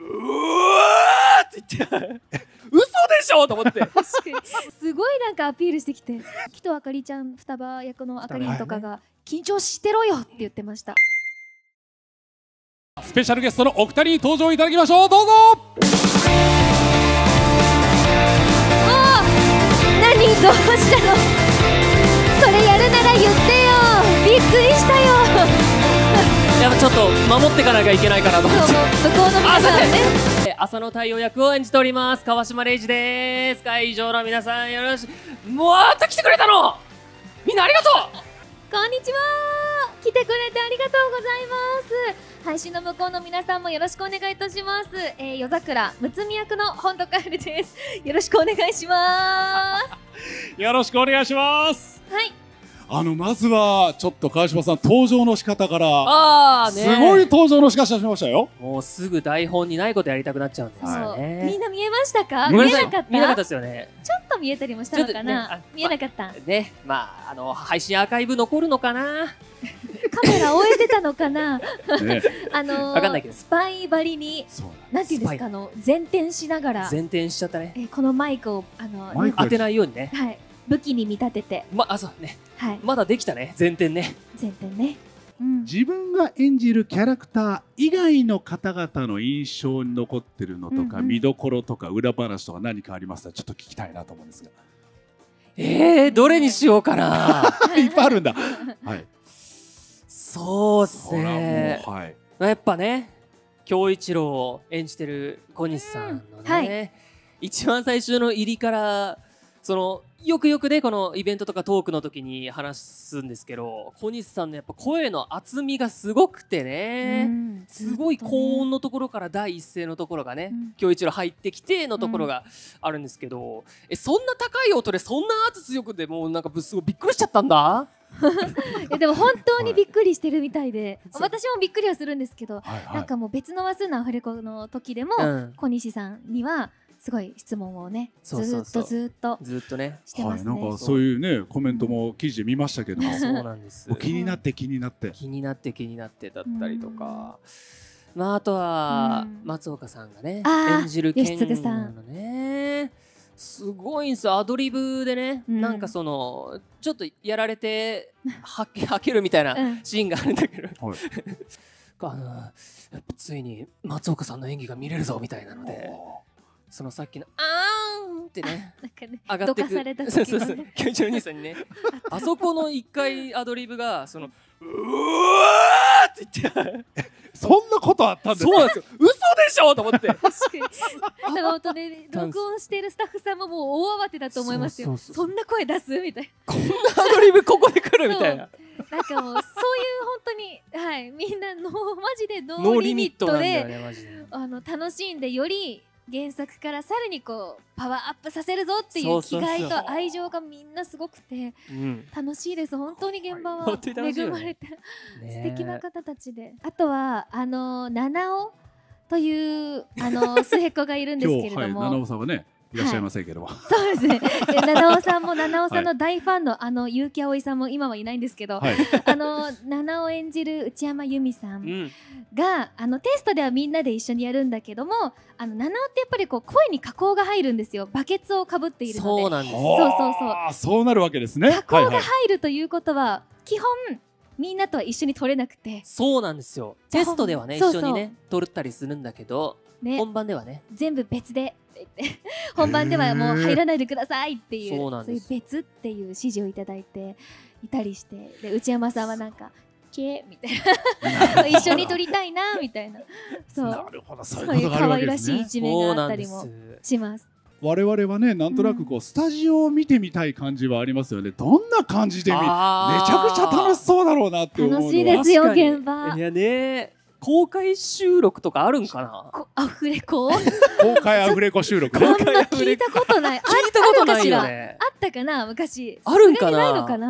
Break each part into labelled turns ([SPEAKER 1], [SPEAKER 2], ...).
[SPEAKER 1] わーって言って嘘でしょと思って。
[SPEAKER 2] 確かにすごいなんかアピールしてきて、紀藤あかりちゃん双葉役のあかりんとかが緊張してろよって言ってました。
[SPEAKER 3] スペシャルゲストのお二人に登場いただきましょう。どうぞ。
[SPEAKER 2] 何どうしたの？それやるなら言ってよ。びっくりしたよ。
[SPEAKER 1] やっぱちょっと守っていかなきゃいけないかなと思って。
[SPEAKER 2] そう、向こうの皆さんね。
[SPEAKER 1] 朝の太陽役を演じております川島礼二です。会場の皆さんよろしく。もうまた来てくれたの。みんなありがとう。
[SPEAKER 2] こんにちは。来てくれてありがとうございます。配信の向こうの皆さんもよろしくお願いいたします。夜桜むつみ役の本土カエルです。よろしくお願いします。
[SPEAKER 3] よろしくお願いします。
[SPEAKER 2] はい。
[SPEAKER 3] まずはちょっと川島さん登場の仕方から
[SPEAKER 1] ね、
[SPEAKER 3] すごい登場の仕方しましたよ。
[SPEAKER 1] もうすぐ台本にないことやりたくなっちゃうんですよね。
[SPEAKER 2] みんな見えましたか？
[SPEAKER 1] 見えなかった。
[SPEAKER 2] 見えなかった
[SPEAKER 1] ですよね。
[SPEAKER 2] ちょっと見えたりもしたのかな。見えなかった。
[SPEAKER 1] ね、配信アーカイブ残るのかな。
[SPEAKER 2] カメラ終えてたのかな。
[SPEAKER 1] わかんないけど
[SPEAKER 2] スパイばりになんていうんですか、前転しながら
[SPEAKER 1] 前転しちゃったね。
[SPEAKER 2] このマイクを
[SPEAKER 1] 当てないようにね。
[SPEAKER 2] はい。武器に見立てて。
[SPEAKER 1] そうね。
[SPEAKER 2] はい。
[SPEAKER 1] まだできたね。前転ね。
[SPEAKER 2] 前転ね。
[SPEAKER 3] 自分が演じるキャラクター以外の方々の印象に残ってるのとか、見どころとか裏話とか何かありましたらちょっと聞きたいなと思うんですが。
[SPEAKER 1] どれにしようかな。
[SPEAKER 3] いっぱいあるんだ。はい。
[SPEAKER 1] そうっすね。
[SPEAKER 3] はい。
[SPEAKER 1] やっぱね、恭一郎を演じてる小西さんのね、一番最初の入りからよくよくねこのイベントとかトークの時に話すんですけど、小西さんのやっぱ声の厚みがすごくてね、すごい高音のところから第一声のところがね、恭一郎入ってきてのところがあるんですけど、そんな高い音でそんな圧強くてもうなんかすごいびっくりしちゃったんだ。
[SPEAKER 2] でも本当にびっくりしてるみたいで、私もびっくりはするんですけど、なんかもう別の話数のアフレコの時でも小西さんにはすごい質問をね、ずっと
[SPEAKER 1] ね
[SPEAKER 2] してますね。
[SPEAKER 3] なんかそういうねコメントも記事で見ましたけども、
[SPEAKER 1] そうなんです。
[SPEAKER 3] 気になって
[SPEAKER 1] だったりとか、あとは松岡さんがね演じる
[SPEAKER 2] 吉嗣さん
[SPEAKER 1] のね、すごいんですよ。アドリブでね、なんかちょっとやられてはけるみたいなシーンがあるんだけど、やっぱついに松岡さんの演技が見れるぞみたいなので、さっきの「あーん」ってね上がってくる、恭一郎兄さんにね、あそこの一回アドリブがうわーって言って
[SPEAKER 3] そんなことあったんですか？
[SPEAKER 1] そうなんですよ。嘘でしょと思って。
[SPEAKER 2] 確かに。本当ね、録音しているスタッフさんももう大慌てだと思いますよ。そんな声出すみたいな。
[SPEAKER 1] こんなアドリブここで来るみたいな。
[SPEAKER 2] なんかもうそういう本当にみんなマジでノーリミットで楽しんで、より原作からさらにパワーアップさせるぞっていう気概と愛情がみんなすごくて楽しいです。本当に現場は恵まれて素敵な方たちで、あとは七尾という末っ子がいるんですけれども、
[SPEAKER 3] 七尾さんはねいらっしゃいませんけども、
[SPEAKER 2] そうですね。七尾さんも七尾さんの大ファンの結城葵さんも今はいないんですけど、七尾演じる内山由美さんがテストではみんなで一緒にやるんだけども、七尾ってやっぱり声に加工が入るんですよ。バケツをかぶっているので。
[SPEAKER 1] そうなんです。
[SPEAKER 3] そうなるわけですね。
[SPEAKER 2] 加工が入るということは基本みんなとは一緒に撮れなくて。
[SPEAKER 1] そうなんですよ。テストではね一緒にね撮ったりするんだけど、本番ではね
[SPEAKER 2] 全部別で本番ではもう入らないでくださいっていう、そういう別っていう指示をいただいていたりして、で内山さんはなんかけみたいな一緒に撮りたいなみたいな、
[SPEAKER 3] なるほど、
[SPEAKER 2] そういう可愛らしい一面があったりもします。
[SPEAKER 3] 我々はね、なんとなくスタジオを見てみたい感じはありますよね。どんな感じでめちゃくちゃ楽しそうだろうなって思うのは。
[SPEAKER 2] 楽しいですよ現場。
[SPEAKER 1] いやね、公開収録とかあるんかな。
[SPEAKER 2] アフレコ？
[SPEAKER 3] 公開アフレコ収録。
[SPEAKER 2] こんな聞いたことない。
[SPEAKER 1] 聞いたことないよね。
[SPEAKER 2] あったかな昔。
[SPEAKER 1] あるんかな。
[SPEAKER 2] ないのかな。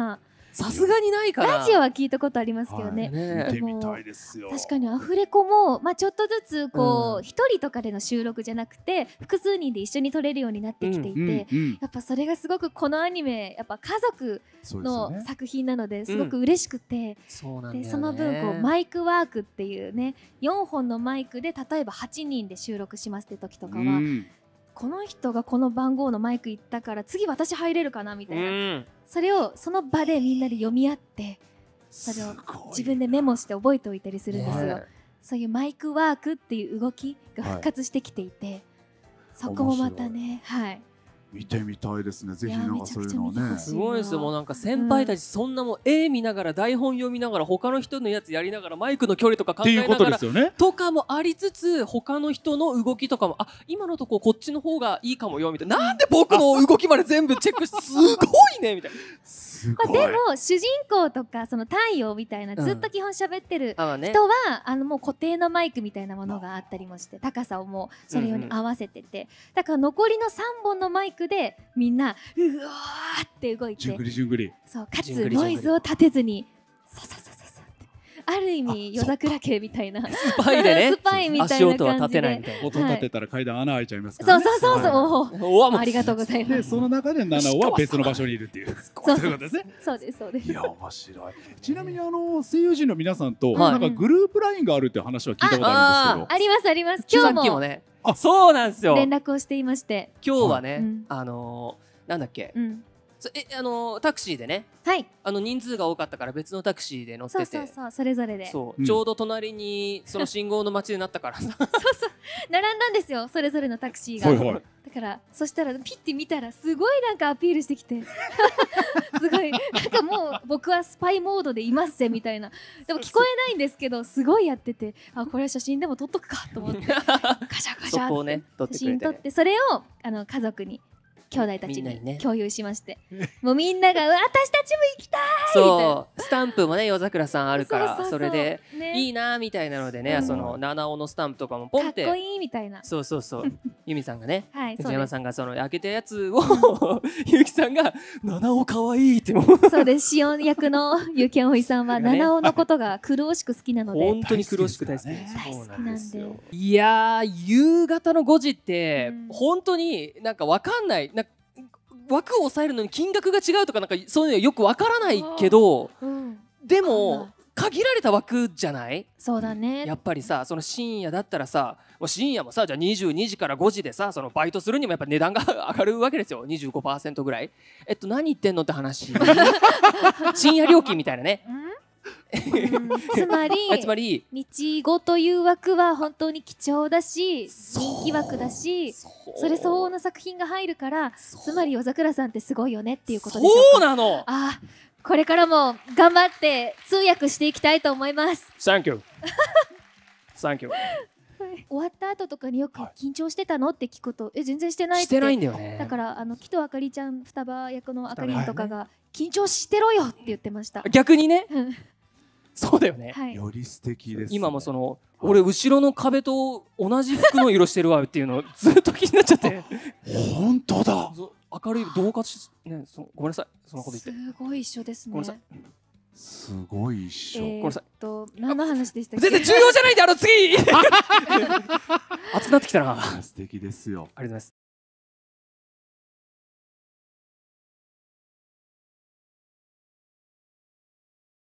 [SPEAKER 1] さすがにないかな。
[SPEAKER 2] ラジオは聞いたことありますけどね。
[SPEAKER 3] 見てみたいですよ。
[SPEAKER 2] 確かにアフレコも、まあ、ちょっとずつこう一人とかでの収録じゃなくて複数人で一緒に撮れるようになってきていて、やっぱそれがすごくこのアニメやっぱ家族の作品なのですごく嬉しくて、でその分こうマイクワークっていうね4本のマイクで例えば8人で収録しますって時とかは、この人がこの番号のマイク行ったから次私入れるかなみたいな、それをその場でみんなで読み合ってそれを自分でメモして覚えておいたりするんですよ。そういうマイクワークっていう動きが復活してきていて、そこもまたね、
[SPEAKER 3] 見てみたいですね。ぜひなんかそういうのをね。
[SPEAKER 1] すごいですよ。もうなんか先輩たちそんなもう絵見ながら台本読みながら他の人のやつやりながらマイクの距離とか考えながらとかもありつつ、他の人の動きとかも今のとここっちの方がいいかもよみたいな、なんで僕の動きまで全部チェックしてすごいねみたいな。
[SPEAKER 2] でも主人公とかその太陽みたいなずっと基本喋ってる人は、もう固定のマイクみたいなものがあったりもして高さをもうそれに合わせてて、だから残りの3本のマイクでみんなうわーって動いて、そうかつノイズを立てずにサササササってある意味夜桜系みたいな
[SPEAKER 1] スパイでね、
[SPEAKER 2] スパイみたいな感じで
[SPEAKER 3] 音立てたら階段穴開いちゃいますからね。
[SPEAKER 2] そうありがとうございます。
[SPEAKER 3] でその中で7は別の場所にいるっていうそういうことですね。
[SPEAKER 2] そうですそうです。
[SPEAKER 3] いや面白い。ちなみに声優陣の皆さんとなんかグループラインがあるっていう話は聞いたことあるんですけど。
[SPEAKER 2] ありますあります。今日も
[SPEAKER 1] ね、そうなんですよ。
[SPEAKER 2] 連絡をしていまして、
[SPEAKER 1] 今日はねなんだっけ、タクシーでね、人数が多かったから別のタクシーで乗ってて、
[SPEAKER 2] そうそれぞれで、
[SPEAKER 1] ちょうど隣にその信号の街でなったからさそう
[SPEAKER 2] 並んだんですよ、それぞれのタクシーが。だからそしたらピッて見たらすごいなんかアピールしてきてすごいなんかもう僕はスパイモードでいますぜみたいな、でも聞こえないんですけどすごいやってて、これは写真でも撮っとくかと思ってガシャガシャって写真撮って、それを家族に兄弟たちに共有しまして、もうみんなが私たちも行きたいみたいな。
[SPEAKER 1] そうスタンプもね夜桜さんあるからそれでいいなみたいなのでね、その七尾のスタンプとかもポンって
[SPEAKER 2] かっこいいみたいな。
[SPEAKER 1] そう由美さんがね、藤山さんがその開けたやつをゆきさんが七尾かわいいっても
[SPEAKER 2] そうです。シオン役のゆきあおいさんは七尾のことが苦しく好きなので、
[SPEAKER 1] 本当に苦しく大好き
[SPEAKER 2] なんで。
[SPEAKER 1] いや夕方の5時って本当になんかわかんない、枠を抑えるのに金額が違うとかなんかそういうのよくわからないけど、でも限られた枠じゃない？
[SPEAKER 2] そうだね。
[SPEAKER 1] やっぱりさ、その深夜だったらさ、深夜もさ、じゃあ22時から5時でさ、そのバイトするにもやっぱ値段が上がるわけですよ。25% ぐらい。何言ってんのって話。深夜料金みたいなね。
[SPEAKER 2] つまり日5という枠は本当に貴重だし人気枠だし、それ相応の作品が入るから、つまり夜桜さんってすごいよねっていうことでしょうか。
[SPEAKER 1] そうなの。
[SPEAKER 2] これからも頑張って通訳していきたいと思います。
[SPEAKER 1] Thank you 終
[SPEAKER 2] わった後とかによく緊張してたのって聞くと、全然してないって。
[SPEAKER 1] してないんだよね。
[SPEAKER 2] だから木戸あかりちゃん双葉役のあかりんとかが緊張してろよって言ってました。
[SPEAKER 1] 逆にねそうだよね、
[SPEAKER 3] より素敵です。
[SPEAKER 1] 今もその俺後ろの壁と同じ服の色してるわっていうのずっと気になっちゃって
[SPEAKER 3] 本当だ、
[SPEAKER 1] 明るい同化し、ね、ごめんなさいそのこと言って。
[SPEAKER 2] すごい一緒ですね。
[SPEAKER 3] すごい一緒。
[SPEAKER 1] ごめんなさい。
[SPEAKER 2] 何の話でしたっけ？
[SPEAKER 1] 全然重要じゃないんで次熱くなってきたな。
[SPEAKER 3] 素敵ですよ。
[SPEAKER 1] ありがとうございます。